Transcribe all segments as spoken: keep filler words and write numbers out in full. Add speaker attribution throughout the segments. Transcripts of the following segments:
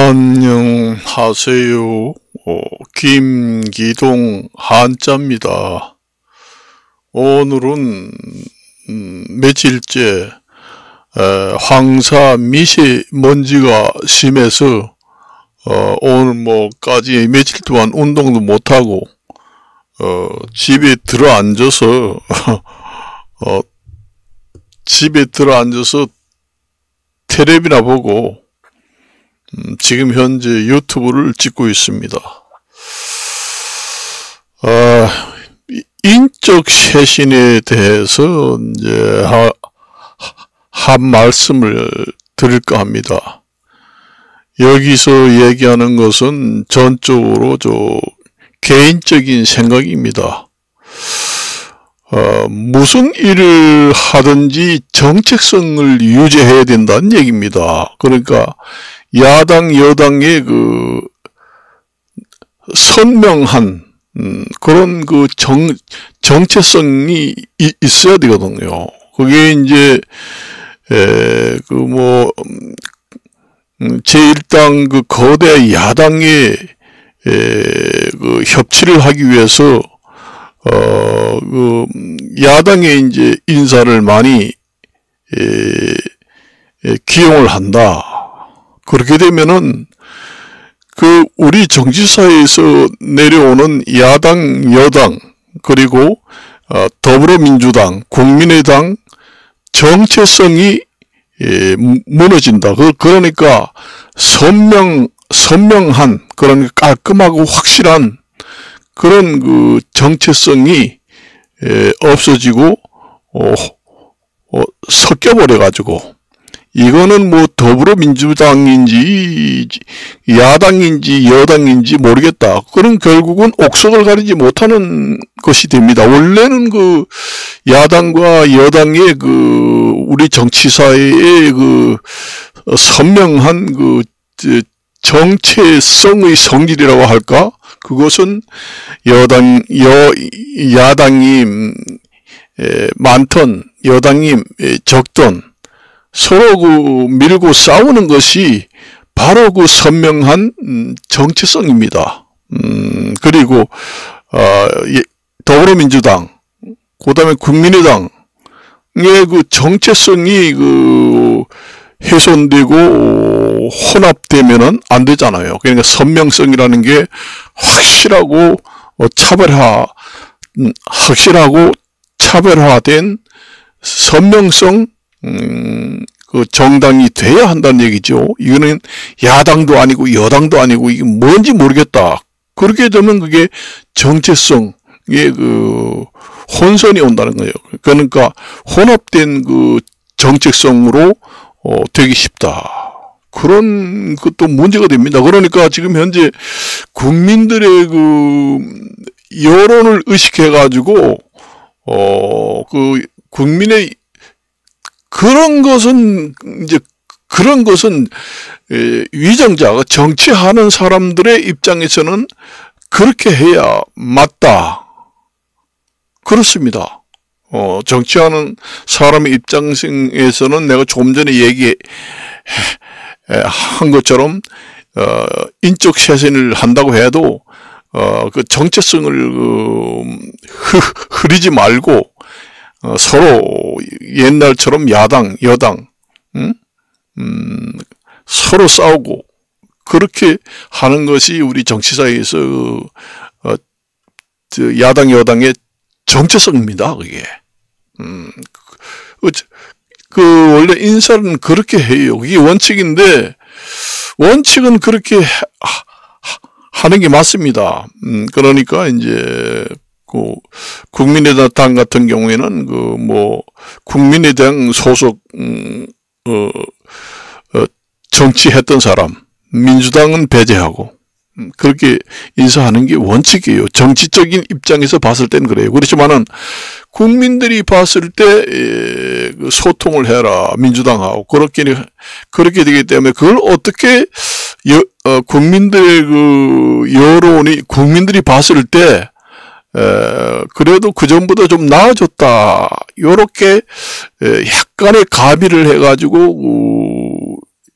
Speaker 1: 안녕하세요. 어, 김기동 한자입니다. 오늘은 음, 며칠째 에, 황사 미세먼지가 심해서 어, 오늘 뭐까지 며칠 동안 운동도 못하고 어, 집에 들어앉아서 어, 집에 들어앉아서 텔레비나 보고 음, 지금 현재 유튜브를 찍고 있습니다. 아, 인적 쇄신에 대해서 이제 하, 한 말씀을 드릴까 합니다. 여기서 얘기하는 것은 전적으로 저 개인적인 생각입니다. 어, 무슨 일을 하든지 정책성을 유지해야 된다는 얘기입니다. 그러니까 야당 여당의 그 선명한 음, 그런 그 정, 정체성이 이, 있어야 되거든요. 그게 이제 에, 그 뭐 음, 제일 당 그 거대 야당의 에, 그 협치를 하기 위해서 어, 그 야당의 이제 인사를 많이 에, 에, 기용을 한다. 그렇게 되면은 그 우리 정치사회에서 내려오는 야당, 여당, 그리고 어, 더불어민주당, 국민의당 정체성이 예, 무너진다. 그, 그러니까 선명, 선명한 그런 깔끔하고 확실한 그런 그 정체성이 예, 없어지고 어, 어, 섞여버려 가지고 이거는 뭐 더불어민주당인지 야당인지 여당인지 모르겠다. 그럼 결국은 옥석을 가리지 못하는 것이 됩니다. 원래는 그 야당과 여당의 그 우리 정치사회의 그 선명한 그 정체성의 성질이라고 할까? 그것은 여당, 여, 야당이 많던 여당이 적던 서로 그 밀고 싸우는 것이 바로 그 선명한 정체성입니다. 음, 그리고 어, 더불어민주당, 그다음에 국민의당의 그 정체성이 그 훼손되고 혼합되면은 안 되잖아요. 그러니까 선명성이라는 게 확실하고 차별화, 확실하고 차별화된 선명성. 음, 그 정당이 돼야 한다는 얘기죠. 이거는 야당도 아니고 여당도 아니고 이게 뭔지 모르겠다. 그렇게 되면 그게 정체성의 그 혼선이 온다는 거예요. 그러니까 혼합된 그 정책성으로 어, 되기 쉽다. 그런 것도 문제가 됩니다. 그러니까 지금 현재 국민들의 그 여론을 의식해 가지고 어, 그 국민의 그런 것은 이제 그런 것은 위정자 정치하는 사람들의 입장에서는 그렇게 해야 맞다. 그렇습니다. 어, 정치하는 사람의 입장에서는 내가 조금 전에 얘기한 것처럼 어, 인적 쇄신을 한다고 해도 어, 그 정체성을 그, 흐, 흐리지 말고 어, 서로 옛날처럼 야당, 여당, 음? 음, 서로 싸우고 그렇게 하는 것이 우리 정치사회에서 어, 저 야당, 여당의 정체성입니다. 그게 음, 그, 그 원래 인사는 그렇게 해요. 그게 원칙인데 원칙은 그렇게 하, 하는 게 맞습니다. 음, 그러니까 이제. 그 국민의당 같은 경우에는 그 뭐 국민의당 소속 음, 어, 어, 정치했던 사람, 민주당은 배제하고 음, 그렇게 인사하는 게 원칙이에요. 정치적인 입장에서 봤을 때는 그래요. 그렇지만은 국민들이 봤을 때 에, 그 소통을 해라 민주당하고 그렇게 그렇게 되기 때문에 그걸 어떻게 여, 어, 국민들의 그 여론이 국민들이 봤을 때 에, 그래도 그전보다 좀 나아졌다. 요렇게 에, 약간의 가비를 해가지고 어,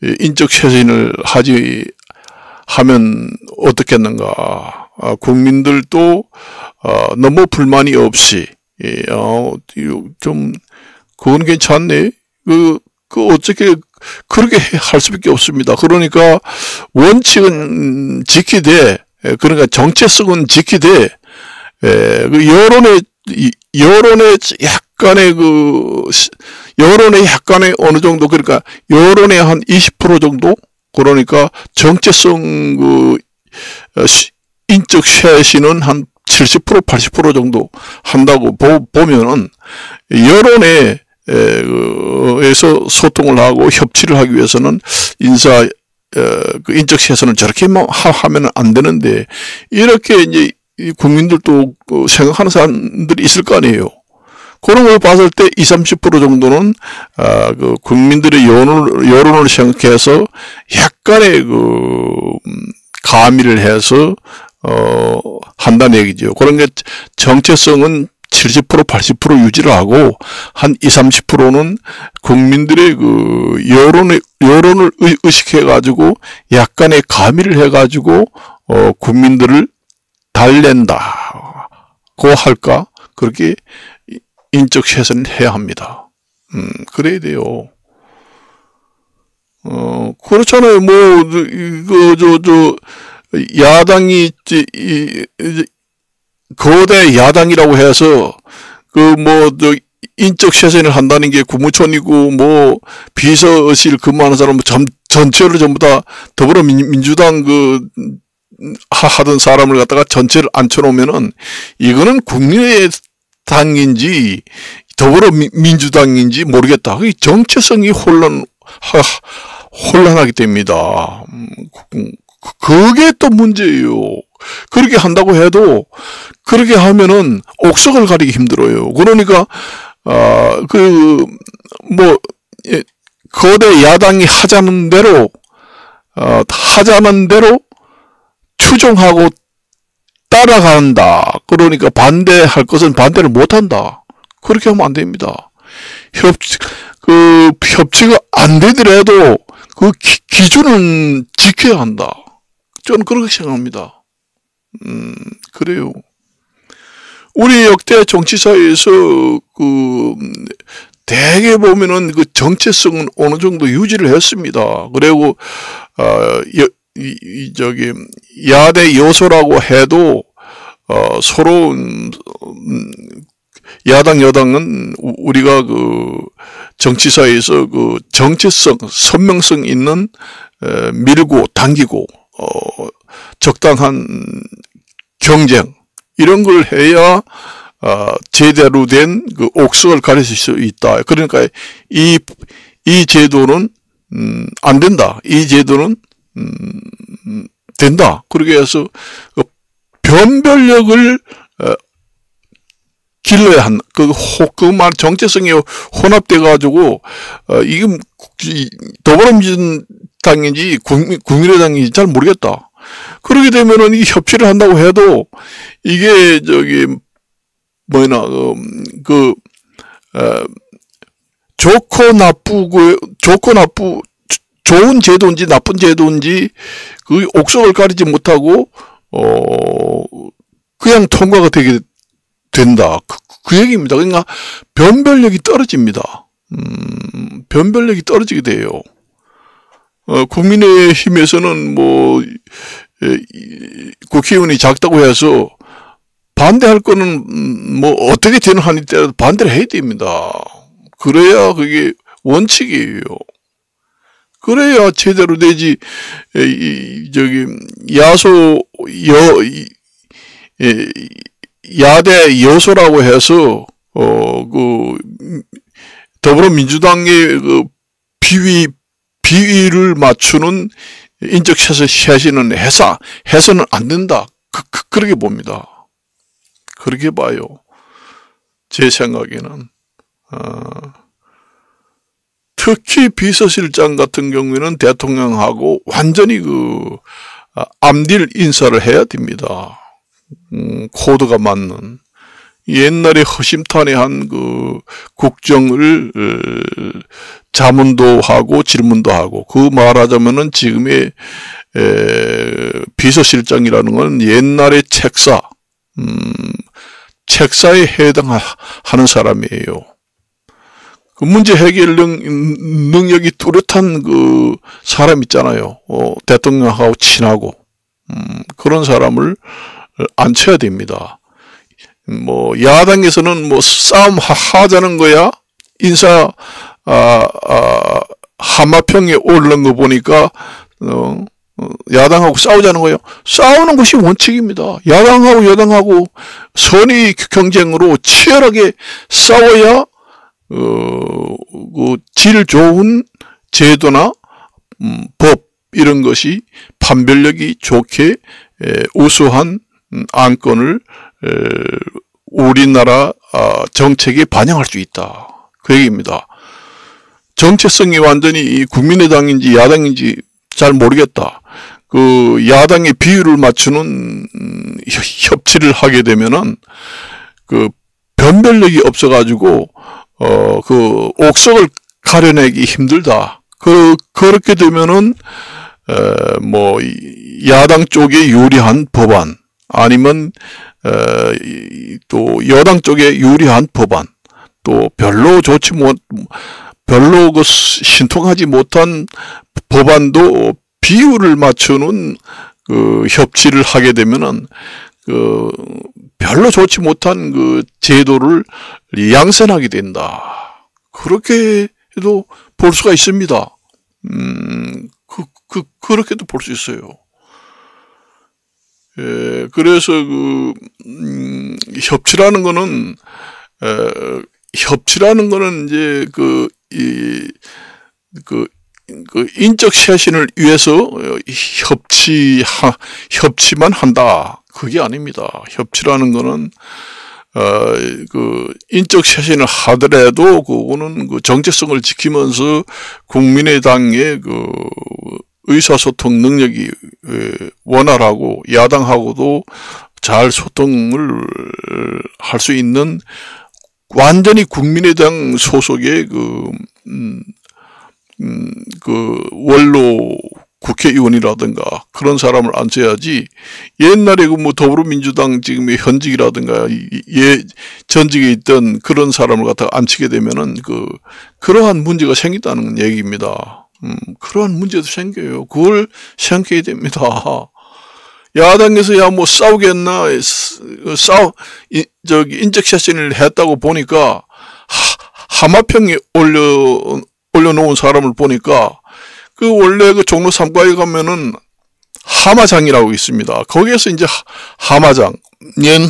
Speaker 1: 인적 쇄신을 하지 하면 어떻겠는가. 아, 국민들도 어, 너무 불만이 없이 예, 어, 좀 그건 괜찮네. 그, 그 어떻게 그렇게 할 수밖에 없습니다. 그러니까 원칙은 지키되, 그러니까 정체성은 지키되, 에, 그 여론의 여론의 약간의 그 여론의 약간의 어느 정도, 그러니까 여론의 한 이십 퍼센트 정도, 그러니까 정체성 그 인적 쇄신은 한 칠십 퍼센트 팔십 퍼센트 정도 한다고 보, 보면은 여론에 에서 소통을 하고 협치를 하기 위해서는 인사 그 인적 쇄신을 저렇게 하면 안 되는데, 이렇게 이제 국민들도 생각하는 사람들이 있을 거 아니에요. 그런 걸 봤을 때 이십, 삼십 퍼센트 정도는 아, 그 국민들의 여론을 여론을 생각해서 약간의 그 가미를 해서 어 한다는 얘기죠. 그런 게 정체성은 칠십 퍼센트 팔십 퍼센트 유지를 하고 한 이십, 삼십 퍼센트는 국민들의 그 여론의 여론을 의식해 가지고 약간의 가미를 해 가지고 어 국민들을 달랜다고 할까? 그렇게 인적 쇄신을 해야 합니다. 음, 그래야 돼요. 어, 그렇잖아요. 뭐, 이거, 저, 저, 야당이, 이, 이, 거대 야당이라고 해서, 그, 뭐, 저, 인적 쇄신을 한다는 게 국무총리고, 뭐, 비서실 근무하는 사람, 전, 전체를 전부 다 더불어민주당 그, 하던 사람을 갖다가 전체를 앉혀놓으면은, 이거는 국민의 당인지, 더불어민주당인지 모르겠다. 정체성이 혼란, 하, 혼란하게 됩니다. 그게 또 문제예요. 그렇게 한다고 해도, 그렇게 하면은 옥석을 가리기 힘들어요. 그러니까, 아, 그, 뭐, 예, 거대 야당이 하자는 대로, 어, 하자는 대로 추종하고 따라간다. 그러니까 반대할 것은 반대를 못한다. 그렇게 하면 안 됩니다. 협치, 그, 협치가 안 되더라도 그 기, 기준은 지켜야 한다. 저는 그렇게 생각합니다. 음, 그래요. 우리 역대 정치사에서 그, 대개 보면은 그 정체성은 어느 정도 유지를 했습니다. 그리고, 어, 여, 이, 이, 저기, 야대 요소라고 해도, 어, 서로, 음, 야당, 여당은 우리가 그 정치사에서 그 정체성, 선명성 있는 에, 밀고 당기고 어, 적당한 경쟁 이런 걸 해야 어, 제대로 된 그 옥석을 가리실 수 있다. 그러니까 이, 이 제도는 음, 안 된다. 이 제도는 음, 된다. 그렇게 해서 그 변별력을 어, 길러야 한, 그, 그 말, 정체성이 혼합돼가지고, 어, 이게, 더불어민주당인지, 국민, 국민의당인지 잘 모르겠다. 그러게 되면은 이 협치를 한다고 해도, 이게, 저기, 뭐냐, 그, 그 어, 좋고 나쁘고, 좋고 나쁘, 좋은 제도인지 나쁜 제도인지, 그 옥석을 가리지 못하고, 어, 그냥 통과가 되게 된다. 그, 그 얘기입니다. 그러니까 변별력이 떨어집니다. 음, 변별력이 떨어지게 돼요. 어, 국민의힘에서는 뭐 에, 이, 국회의원이 작다고 해서 반대할 거는 음, 뭐 어떻게 되는 한이 때라도 반대를 해야 됩니다. 그래야 그게 원칙이에요. 그래야 제대로 되지. 에, 이, 저기 야소 여 이, 에, 야대 여소라고 해서, 어, 그, 더불어민주당의 그 비위, 비위를 맞추는 인적 쇄신은 해서, 해서는 안 된다. 그, 그, 그렇게 봅니다. 그렇게 봐요. 제 생각에는. 어, 특히 비서실장 같은 경우에는 대통령하고 완전히 그, 암딜 인사를 해야 됩니다. 음, 코드가 맞는. 옛날에 허심탄회한 그 국정을 자문도 하고 질문도 하고, 그 말하자면은 지금의 에, 비서실장이라는 건 옛날의 책사, 음, 책사에 해당하는 사람이에요. 그 문제 해결 능, 능력이 뚜렷한 그 사람 있잖아요. 어, 대통령하고 친하고, 음, 그런 사람을 앉혀야 됩니다. 뭐 야당에서는 뭐 싸움 하자는 거야. 인사 아, 아, 하마평에 오르는 거 보니까 어, 야당하고 싸우자는 거예요. 싸우는 것이 원칙입니다. 야당하고 여당하고 선의 경쟁으로 치열하게 싸워야 어, 그 질 좋은 제도나 음, 법 이런 것이 판별력이 좋게 에, 우수한 음, 안건을 에, 우리나라 아, 정책에 반영할 수 있다. 그 얘기입니다. 정체성이 완전히 국민의당인지 야당인지 잘 모르겠다. 그 야당의 비율을 맞추는 음, 협치를 하게 되면은 그 변별력이 없어가지고 어, 그 옥석을 가려내기 힘들다. 그 그렇게 되면은 에, 뭐 야당 쪽에 유리한 법안 아니면 에, 또 여당 쪽에 유리한 법안 또 별로 좋지 못 별로 그 신통하지 못한 법안도 비율을 맞추는 그 협치를 하게 되면은 그 별로 좋지 못한 그 제도를 양산하게 된다. 그렇게 해도 볼 수가 있습니다. 음, 그, 그, 그렇게도 볼 수 있어요. 예, 그래서 그, 음, 협치라는 거는, 에, 협치라는 거는 이제 그, 이, 그, 그 인적 쇄신을 위해서 협치, 하, 협치만 한다. 그게 아닙니다. 협치라는 거는, 어, 그, 인적 쇄신을 하더라도, 그거는 그 정체성을 지키면서 국민의당의 그 의사소통 능력이 원활하고 야당하고도 잘 소통을 할 수 있는 완전히 국민의당 소속의 그, 음, 음, 그 원로 국회의원이라든가 그런 사람을 앉혀야지 옛날에 그 뭐 더불어민주당 지금의 현직이라든가 예 전직에 있던 그런 사람을 갖다 앉히게 되면은 그 그러한 문제가 생긴다는 얘기입니다. 음, 그러한 문제도 생겨요. 그걸 생각해야 됩니다. 야당에서 야 뭐 싸우겠나 싸우 이, 저기 인적 쇄신을 했다고 보니까 하, 하마평에 올려 올려놓은 사람을 보니까 그 원래 그 종로 삼가에 가면은 하마장이라고 있습니다. 거기에서 이제 하마장 옛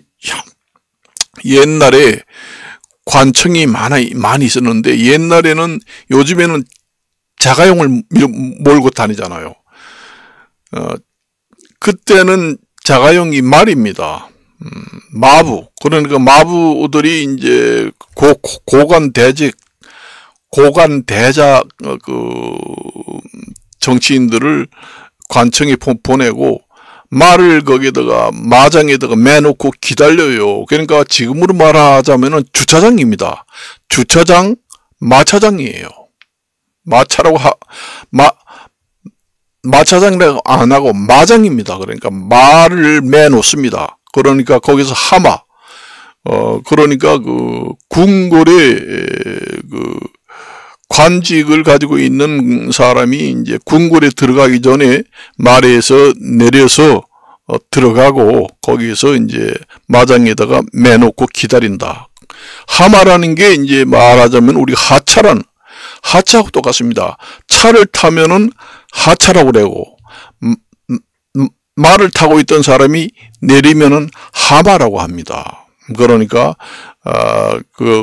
Speaker 1: 옛날에 관청이 많아 많이 있었는데 옛날에는 요즘에는 자가용을 몰고 다니잖아요. 어, 그때는 자가용이 말입니다. 음, 마부 그러니까 마부들이 이제 고, 고관 대직 고관 대자 그 정치인들을 관청에 보내고 말을 거기다가 마장에다가 매놓고 기다려요. 그러니까 지금으로 말하자면은 주차장입니다. 주차장 마차장이에요. 마차라고 하, 마, 마차장이라고 안 하고 마장입니다. 그러니까 말을 매놓습니다. 그러니까 거기서 하마, 어, 그러니까 그 궁궐의 그 관직을 가지고 있는 사람이 이제 궁궐에 들어가기 전에 말에서 내려서 어, 들어가고 거기서 이제 마장에다가 매놓고 기다린다. 하마라는 게 이제 말하자면 우리 하차라는 하차하고 똑같습니다. 차를 타면은 하차라고 그러고 음, 음, 말을 타고 있던 사람이 내리면은 하마라고 합니다. 그러니까 아, 그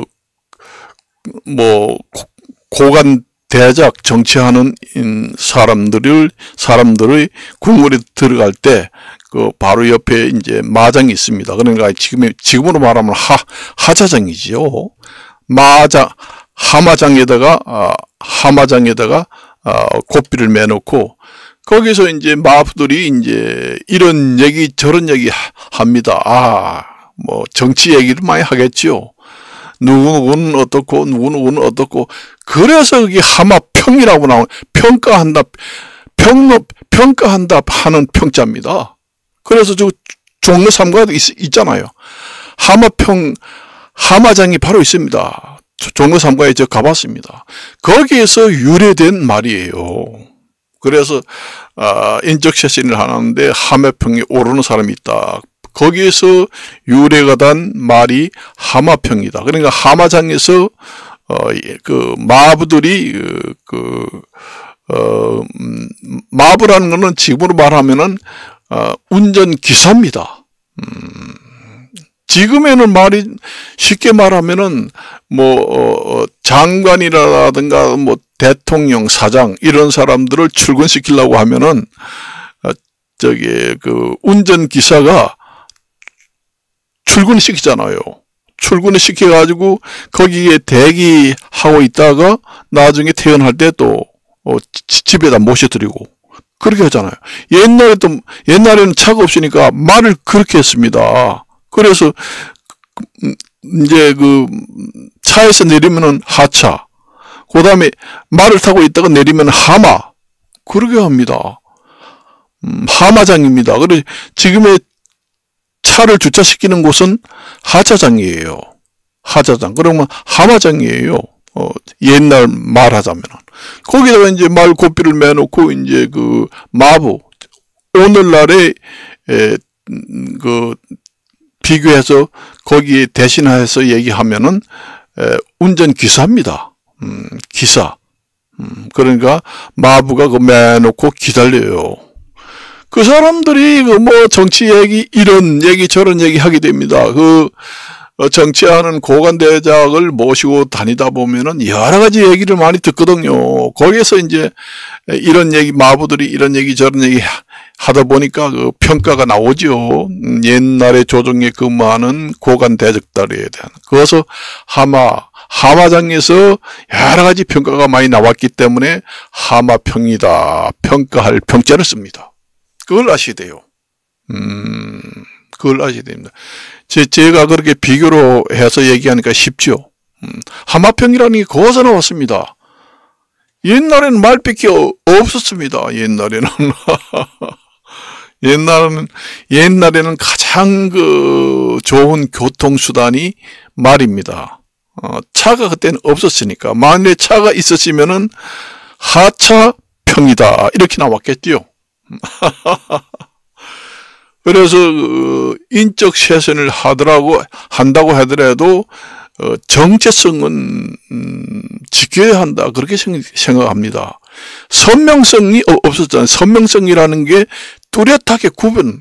Speaker 1: 뭐 고관 대작 정치하는 사람들을 사람들의 궁궐에 들어갈 때 그 바로 옆에 이제 마장이 있습니다. 그러니까 지금 지금으로 말하면 하 하차장이지요. 마장 하마장에다가 아, 하마장에다가 아, 고삐를 매놓고 거기서 이제 마부들이 이제 이런 얘기 저런 얘기 합니다. 아 뭐 정치 얘기를 많이 하겠죠. 누구누구는 어떻고 누구누구는 어떻고. 그래서 이게 하마평이라고 나오는, 평가한다, 평, 평가한다 하는 평자입니다. 그래서 저 종로 삼가에도 있잖아요. 하마평, 하마장이 바로 있습니다. 종로 삼가에 저 가봤습니다. 거기에서 유래된 말이에요. 그래서 아, 인적쇄신을 하는데 하마평에 오르는 사람이 있다. 거기에서 유래가 된 말이 하마평이다. 그러니까 하마장에서 어, 그 마부들이 그, 그 어, 음, 마부라는 것은 지금으로 말하면은 어, 운전기사입니다. 음, 지금에는 말이 쉽게 말하면은 뭐 어, 장관이라든가 뭐 대통령, 사장 이런 사람들을 출근시키려고 하면은 어, 저기 그 운전기사가 출근시키잖아요. 출근을 시켜가지고 거기에 대기하고 있다가 나중에 퇴근할 때 또 어, 집에다 모셔드리고 그렇게 하잖아요. 옛날에 또 옛날에는 차가 없으니까 말을 그렇게 했습니다. 그래서 이제 그 차에서 내리면은 하차, 그 다음에 말을 타고 있다가 내리면 하마, 그렇게 합니다. 음, 하마장입니다. 그래서 지금의 차를 주차시키는 곳은 하차장이에요. 하차장. 그러면 하마장이에요. 어, 옛날 말하자면. 거기다가 이제 말 고삐를 매놓고 이제 그 마부, 오늘날에 에, 그 비교해서 거기에 대신해서 얘기하면은 에, 운전기사입니다. 음, 기사. 음, 그러니까 마부가 그 매놓고 기다려요. 그 사람들이 그 뭐 정치 얘기 이런 얘기 저런 얘기 하게 됩니다. 그 정치하는 고관대작을 모시고 다니다 보면은 여러 가지 얘기를 많이 듣거든요. 거기에서 이제 이런 얘기, 마부들이 이런 얘기 저런 얘기 하다 보니까 그 평가가 나오죠. 옛날에 조정에 근무하는 고관대적들에 대한. 그래서 하마, 하마장에서 여러 가지 평가가 많이 나왔기 때문에 하마평이다. 평가할 평자를 씁니다. 그걸 아셔야 돼요. 음, 그걸 아셔야 됩니다. 제, 제가 그렇게 비교로 해서 얘기하니까 쉽죠. 음, 하마평이라는 게 거기서 나왔습니다. 옛날에는 말밖에 없었습니다. 옛날에는. 옛날에는, 옛날에는 가장 그 좋은 교통수단이 말입니다. 어, 차가 그때는 없었으니까. 만일에 차가 있었으면은 하차평이다. 이렇게 나왔겠죠. 그래서 인적 쇄신을 하더라고 한다고 하더라도 정체성은 지켜야 한다 그렇게 생각합니다. 선명성이 없었잖아요. 선명성이라는 게 뚜렷하게 구분,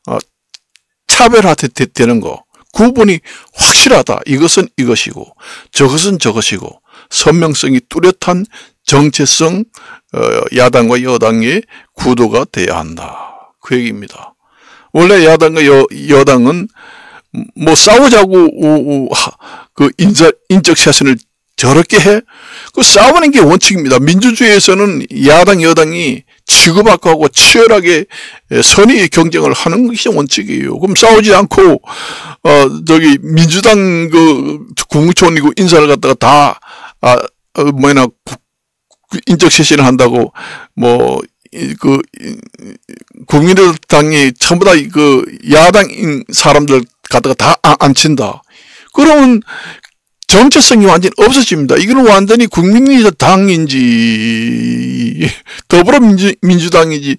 Speaker 1: 차별화되는 거, 구분이 확실하다. 이것은 이것이고 저것은 저것이고 선명성이 뚜렷한 정체성, 야당과 여당의 구도가 돼야 한다. 그 얘기입니다. 원래 야당과 여, 여당은 뭐 싸우자고 그 인사, 인적 쇄신을 저렇게 해? 그 싸우는 게 원칙입니다. 민주주의에서는 야당 여당이 치고받고 치열하게 선의 경쟁을 하는 것이 원칙이에요. 그럼 싸우지 않고 어 저기 민주당 그 국무총리고 인사를 갖다가 다 아 뭐냐 인적 쇄신을 한다고 뭐 그 국민의당이 전부 다 그 야당 사람들 갖다가 다 앉힌다. 그러면 정체성이 완전히 없어집니다. 이거는 완전히 국민의당인지 더불어민주당인지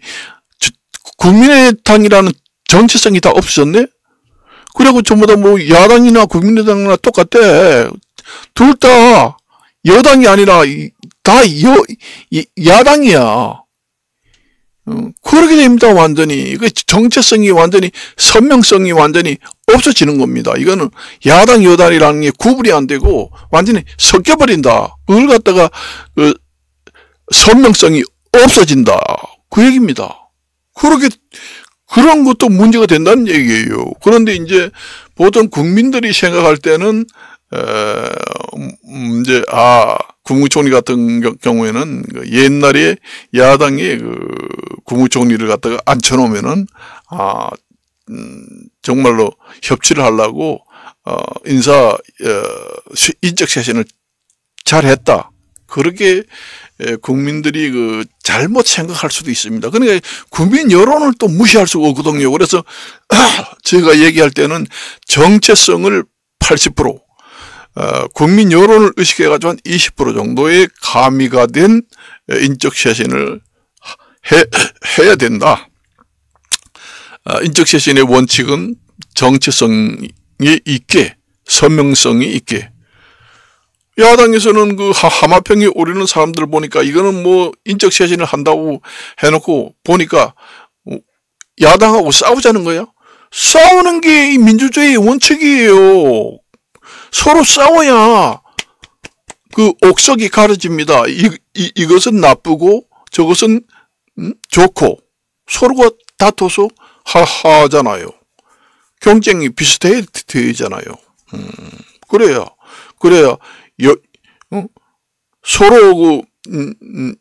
Speaker 1: 국민의당이라는 정체성이 다 없어졌네. 그리고 전부 다 뭐 야당이나 국민의당이나 똑같아. 둘 다 여당이 아니라 다 여, 야당이야. 그렇게 됩니다. 완전히 그 정체성이 완전히 선명성이 완전히 없어지는 겁니다. 이거는 야당 여당이라는 게 구분이 안 되고 완전히 섞여버린다. 그걸 갖다가 그 선명성이 없어진다. 그 얘기입니다. 그렇게 그런 것도 문제가 된다는 얘기예요. 그런데 이제 보통 국민들이 생각할 때는 에, 이제 아 국무총리 같은 경우에는 옛날에 야당의 그 국무총리를 갖다가 앉혀놓으면은 아 음, 정말로 협치를 하려고 어, 인사 어, 인적 쇄신을 잘했다. 그렇게 국민들이 그 잘못 생각할 수도 있습니다. 그러니까 국민 여론을 또 무시할 수가 없거든요. 그래서 제가 얘기할 때는 정체성을 팔십 퍼센트, 어, 국민 여론을 의식해가지고 한 이십 퍼센트 정도의 가미가 된 인적 쇄신을 해, 해야 된다. 어, 인적 쇄신의 원칙은 정체성이 있게, 선명성이 있게. 야당에서는 그 하마평에 오르는 사람들 보니까 이거는 뭐 인적 쇄신을 한다고 해놓고 보니까 야당하고 싸우자는 거예요. 싸우는 게 민주주의의 원칙이에요. 서로 싸워야 그 옥석이 가려집니다. 이, 이, 이것은 나쁘고 저것은 음, 좋고 서로가 다퉈서 하하잖아요. 경쟁이 비슷해야 되잖아요. 음, 그래야 그래야 여, 어? 서로 그 음, 음,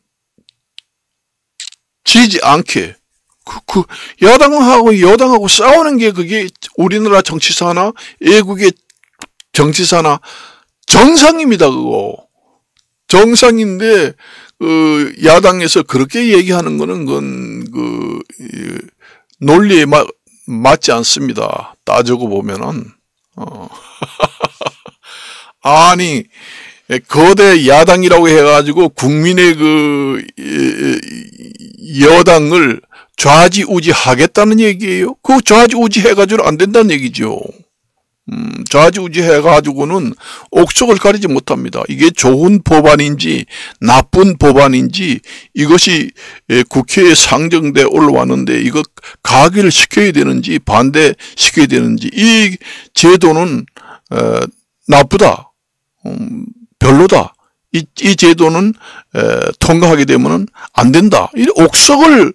Speaker 1: 지지 않게 그, 그 야당하고 여당하고 싸우는 게 그게 우리나라 정치사나 애국의 정치사나 정상입니다. 그거 정상인데 그 야당에서 그렇게 얘기하는 거는 그건 그 논리에 마, 맞지 않습니다. 따지고 보면은 어. 아니 거대 야당이라고 해가지고 국민의 그 여당을 좌지우지하겠다는 얘기예요. 그 좌지우지 해가지고는 안 된다는 얘기죠. 음, 좌지우지 해가지고는 옥석을 가리지 못합니다. 이게 좋은 법안인지 나쁜 법안인지 이것이 국회에 상정돼 올라왔는데 이거 가결을 시켜야 되는지 반대시켜야 되는지 이 제도는 어, 나쁘다. 음, 별로다. 이, 이 제도는 에, 통과하게 되면 안 된다. 이 옥석을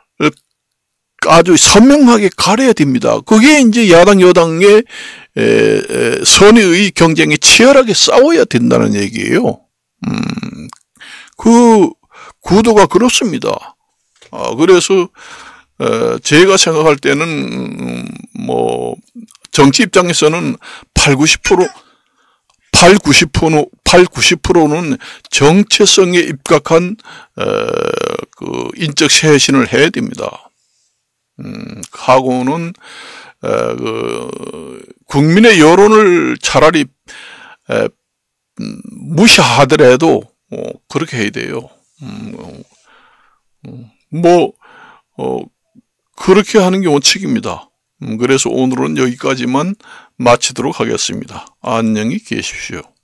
Speaker 1: 아주 선명하게 가려야 됩니다. 그게 이제 야당 여당의 에, 에, 선의의 경쟁에 치열하게 싸워야 된다는 얘기예요. 음, 그 구도가 그렇습니다. 아, 그래서 에, 제가 생각할 때는 음, 뭐 정치 입장에서는 팔, 구십 퍼센트 팔, 구십 퍼센트, 팔, 구십 퍼센트는 정체성에 입각한 에, 그 인적 쇄신을 해야 됩니다. 음, 하고는 에, 그 국민의 여론을 차라리 에, 음, 무시하더라도 어, 그렇게 해야 돼요. 음, 어, 뭐 어, 그렇게 하는 게 원칙입니다. 음, 그래서 오늘은 여기까지만 마치도록 하겠습니다. 안녕히 계십시오.